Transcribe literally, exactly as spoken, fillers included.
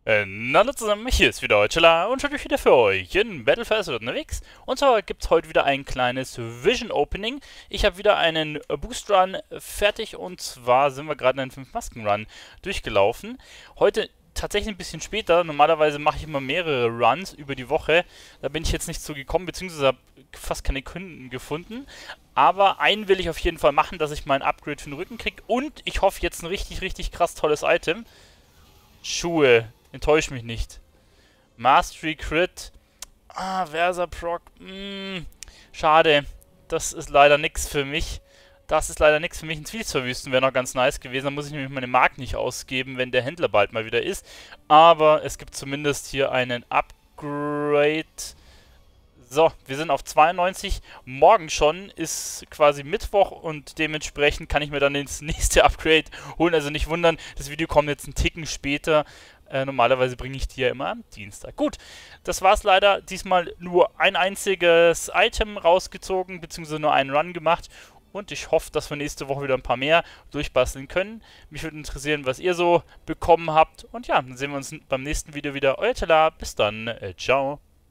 Äh, hallo zusammen, hier ist wieder Chilla und schaut euch wieder für euch in Battlefest unterwegs. Und zwar gibt es heute wieder ein kleines Vision Opening. Ich habe wieder einen Boost Run fertig und zwar sind wir gerade einen fünf Masken Run durchgelaufen. Heute tatsächlich ein bisschen später. Normalerweise mache ich immer mehrere Runs über die Woche. Da bin ich jetzt nicht so gekommen, beziehungsweise habe fast keine Kunden gefunden. Aber einen will ich auf jeden Fall machen, dass ich mein Upgrade für den Rücken kriege. Und ich hoffe jetzt ein richtig, richtig krass tolles Item. Schuhe. Enttäusch mich nicht. Mastery Crit. Ah, Versa Proc. Mm, schade. Das ist leider nichts für mich. Das ist leider nichts für mich. Ein Tweet verwüsten wäre noch ganz nice gewesen. Da muss ich nämlich meine Mark nicht ausgeben, wenn der Händler bald mal wieder ist. Aber es gibt zumindest hier einen Upgrade. So, wir sind auf zweiundneunzig. Morgen schon ist quasi Mittwoch und dementsprechend kann ich mir dann das nächste Upgrade holen. Also nicht wundern, das Video kommt jetzt einen Ticken später. Äh, normalerweise bringe ich die ja immer am Dienstag. Gut, das war's leider. Diesmal nur ein einziges Item rausgezogen, beziehungsweise nur einen Run gemacht. Und ich hoffe, dass wir nächste Woche wieder ein paar mehr durchbasteln können. Mich würde interessieren, was ihr so bekommen habt. Und ja, dann sehen wir uns beim nächsten Video wieder. Euer Tela, bis dann. Äh, ciao.